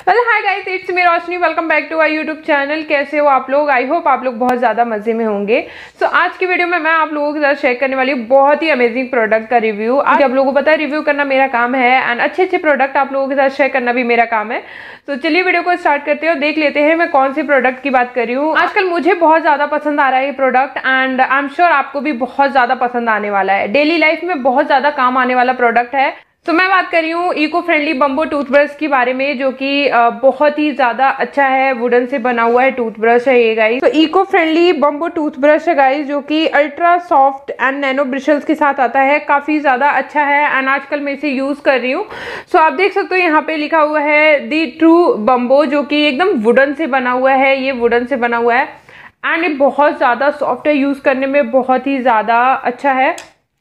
Well hi guys, it's me Roshni. Welcome back to our YouTube channel. कैसे हो आप लोग? आई होप आप लोग बहुत ज़्यादा मज़े में होंगे। सो आज की वीडियो में मैं आप लोगों के साथ शेयर करने वाली हूँ बहुत ही अमेजिंग प्रोडक्ट का रिव्यू। आज आप लोगों को पता है रिव्यू करना मेरा काम है एंड अच्छे अच्छे प्रोडक्ट आप लोगों के साथ शेयर करना भी मेरा काम है। तो चलिए वीडियो को स्टार्ट करते हैं और देख लेते हैं मैं कौन से प्रोडक्ट की बात कर रही हूँ। आजकल मुझे बहुत ज़्यादा पसंद आ रहा है ये product and I am sure आपको भी बहुत ज़्यादा पसंद आने वाला है। डेली लाइफ में बहुत ज़्यादा काम आने वाला प्रोडक्ट है। तो मैं बात कर रही हूँ इको फ्रेंडली बम्बो टूथब्रश के बारे में, जो कि बहुत ही ज़्यादा अच्छा है। वुडन से बना हुआ है टूथब्रश है ये गाइस। तो इको फ्रेंडली बम्बो टूथब्रश है गाइस, जो कि ultra soft and nano bristles के साथ आता है। काफ़ी ज़्यादा अच्छा है एंड आजकल मैं इसे यूज़ कर रही हूँ। सो आप देख सकते हो यहाँ पे लिखा हुआ है दी ट्रू बम्बो, जो कि एकदम वुडन से बना हुआ है। ये वुडन से बना हुआ है एंड ये बहुत ज़्यादा सॉफ्ट है, यूज़ करने में बहुत ही ज़्यादा अच्छा है।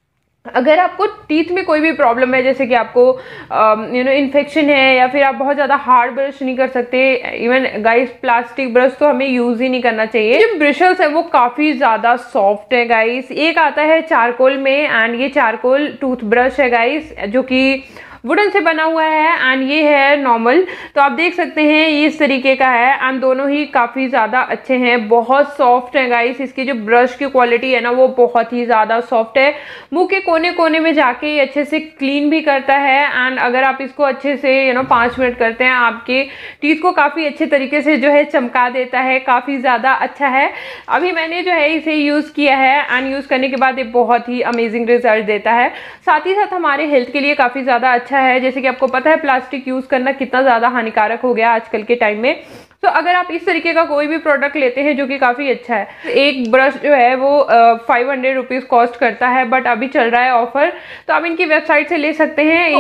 अगर आपको टीथ में कोई भी प्रॉब्लम है, जैसे कि आपको इन्फेक्शन है या फिर आप बहुत ज़्यादा हार्ड ब्रश नहीं कर सकते, इवन गाइस प्लास्टिक ब्रश तो हमें यूज़ ही नहीं करना चाहिए। जो ब्रशेस है वो काफ़ी ज़्यादा सॉफ्ट है गाइस। एक आता है चारकोल में एंड ये चारकोल टूथब्रश है गाइस, जो कि वुडन से बना हुआ है एंड ये है नॉर्मल। तो आप देख सकते हैं ये इस तरीके का है एंड दोनों ही काफ़ी ज़्यादा अच्छे हैं, बहुत सॉफ्ट है गाइस। इसकी जो ब्रश की क्वालिटी है ना वो बहुत ही ज़्यादा सॉफ्ट है। मुंह के कोने कोने में जाके ये अच्छे से क्लीन भी करता है एंड अगर आप इसको अच्छे से 5 मिनट करते हैं आपके टीथ को काफ़ी अच्छे तरीके से जो है चमका देता है। काफ़ी ज़्यादा अच्छा है। अभी मैंने जो है इसे यूज़ किया है एंड यूज़ करने के बाद ये बहुत ही अमेजिंग रिजल्ट देता है। साथ ही साथ हमारे हेल्थ के लिए काफ़ी ज़्यादा अच्छा है। जैसे कि आपको पता है प्लास्टिक यूज करना कितना ज्यादा हानिकारक हो गया आजकल के टाइम में। तो अगर आप इस तरीके का कोई भी प्रोडक्ट लेते हैं जो कि काफ़ी अच्छा है, एक ब्रश जो है वो 500 रुपीज़ कॉस्ट करता है, बट अभी चल रहा है ऑफर, तो आप इनकी वेबसाइट से ले सकते हैं।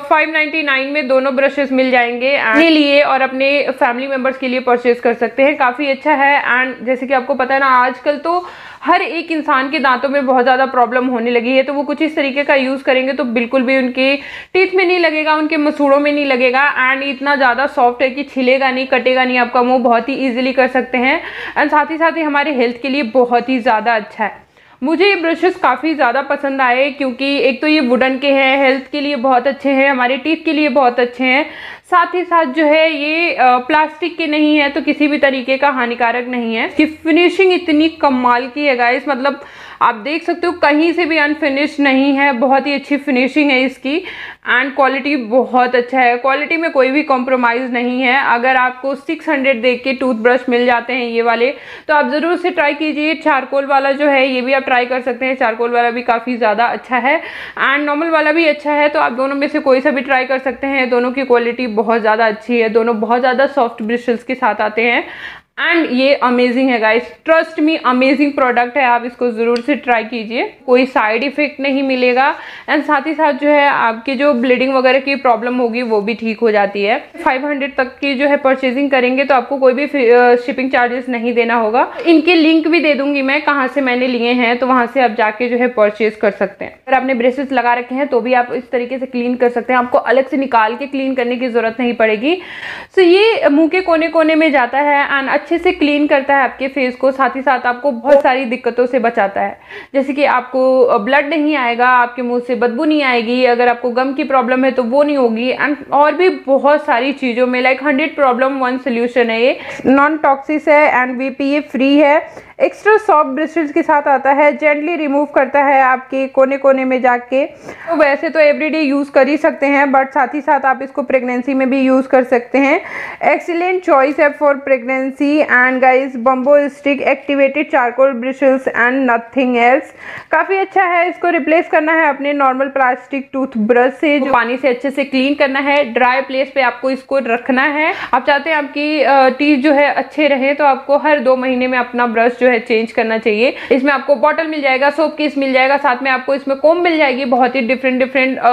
599 में दोनों ब्रशेस मिल जाएंगे अपने लिए और अपने फैमिली मेम्बर्स के लिए परचेज कर सकते हैं। काफ़ी अच्छा है एंड जैसे कि आपको पता है ना आजकल तो हर एक इंसान के दांतों में बहुत ज़्यादा प्रॉब्लम होने लगी है, तो वो कुछ इस तरीके का यूज़ करेंगे तो बिल्कुल भी उनके टीथ में नहीं लगेगा, उनके मसूड़ों में नहीं लगेगा एंड इतना ज़्यादा सॉफ्ट है कि छिलेगा नहीं, कटेगा नहीं आपका मुंह, बहुत ही ईजिली कर सकते हैं एंड साथ ही हमारे हेल्थ के लिए बहुत ही ज़्यादा अच्छा है। मुझे ये ब्रशेस काफ़ी ज़्यादा पसंद आए क्योंकि एक तो ये वुडन के हैं, हेल्थ के लिए बहुत अच्छे हैं, हमारे टीथ के लिए बहुत अच्छे हैं। साथ ही साथ जो है ये प्लास्टिक के नहीं है, तो किसी भी तरीके का हानिकारक नहीं है। इसकी फिनिशिंग इतनी कमाल की है गाइस, मतलब आप देख सकते हो कहीं से भी अनफिनिश्ड नहीं है। बहुत ही अच्छी फिनिशिंग है इसकी एंड क्वालिटी बहुत अच्छा है। क्वालिटी में कोई भी कॉम्प्रोमाइज़ नहीं है। अगर आपको 600 देख के टूथब्रश मिल जाते हैं ये वाले, तो आप ज़रूर से ट्राई कीजिए। चारकोल वाला जो है ये भी आप ट्राई कर सकते हैं। चारकोल वाला भी काफ़ी ज़्यादा अच्छा है एंड नॉर्मल वाला भी अच्छा है, तो आप दोनों में से कोई सा भी ट्राई कर सकते हैं। दोनों की क्वालिटी बहुत ज़्यादा अच्छी है, दोनों बहुत ज़्यादा सॉफ्ट ब्रिशल्स के साथ आते हैं एंड ये अमेजिंग है guys. Trust me, amazing product है, आप इसको ज़रूर से ट्राई कीजिए। कोई साइड इफेक्ट नहीं मिलेगा एंड साथ ही साथ जो है आपकी जो ब्लीडिंग वगैरह की प्रॉब्लम होगी वो भी ठीक हो जाती है। 500 तक की जो है परचेजिंग करेंगे तो आपको कोई भी शिपिंग चार्जेस नहीं देना होगा। इनके लिंक भी दे दूंगी मैं कहाँ से मैंने लिए हैं, तो वहाँ से आप जाके जो है परचेज कर सकते हैं। अगर आपने ब्रेसेस लगा रखे हैं तो भी आप इस तरीके से क्लीन कर सकते हैं, आपको अलग से निकाल के क्लीन करने की ज़रूरत नहीं पड़ेगी। सो ये मुँह के कोने कोने में जाता है एंड अच्छे से क्लीन करता है आपके फेस को। साथ ही साथ आपको बहुत सारी दिक्कतों से बचाता है, जैसे कि आपको ब्लड नहीं आएगा, आपके मुंह से बदबू नहीं आएगी, अगर आपको गम की प्रॉब्लम है तो वो नहीं होगी एंड और भी बहुत सारी चीज़ों में 100 प्रॉब्लम 1 सोल्यूशन है। ये नॉन टॉक्सिक है एंड BPA फ्री है। एक्स्ट्रा सॉफ्ट ब्रिशेस के साथ आता है, जेंटली रिमूव करता है आपके कोने कोने में जाके। तो वैसे तो एवरीडे यूज़ कर ही सकते हैं, बट साथ ही साथ आप इसको प्रेगनेंसी में भी यूज़ कर सकते हैं। एक्सीलेंट चॉइस है for pregnancy and guys bamboo stick activated charcoal bristles and nothing else. काफ़ी अच्छा है। इसको रिप्लेस करना है अपने नॉर्मल प्लास्टिक टूथब्रश से, जो पानी से अच्छे से क्लीन करना है। ड्राई प्लेस पे आपको इसको रखना है। आप चाहते हैं आपकी टीथ जो है अच्छे रहे तो आपको हर 2 महीने में अपना ब्रश जो है चेंज करना चाहिए। इसमें आपको बॉटल मिल जाएगा, सोप केस मिल जाएगा, साथ में आपको इसमें कोम मिल जाएगी, बहुत ही डिफरेंट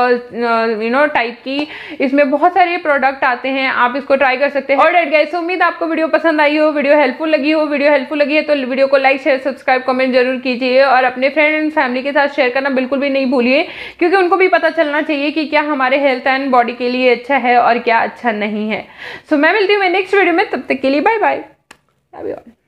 टाइप की। इसमें बहुत सारे प्रोडक्ट आते हैं, आप इसको ट्राई कर सकते हैं। ऑलराइट गाइस, उम्मीद आपको वीडियो पसंद आई हो, वीडियो हेल्पफुल लगी हो। वीडियो हेल्पफुल लगी है तो वीडियो को लाइक शेयर सब्सक्राइब कमेंट जरूर कीजिए और अपने फ्रेंड एंड फैमिली के साथ शेयर करना बिल्कुल भी नहीं भूलिए, क्योंकि उनको भी पता चलना चाहिए कि क्या हमारे हेल्थ एंड बॉडी के लिए अच्छा है और क्या अच्छा नहीं है। सो मैं मिलती हूँ नेक्स्ट वीडियो में, तब तक के लिए बाय बाय।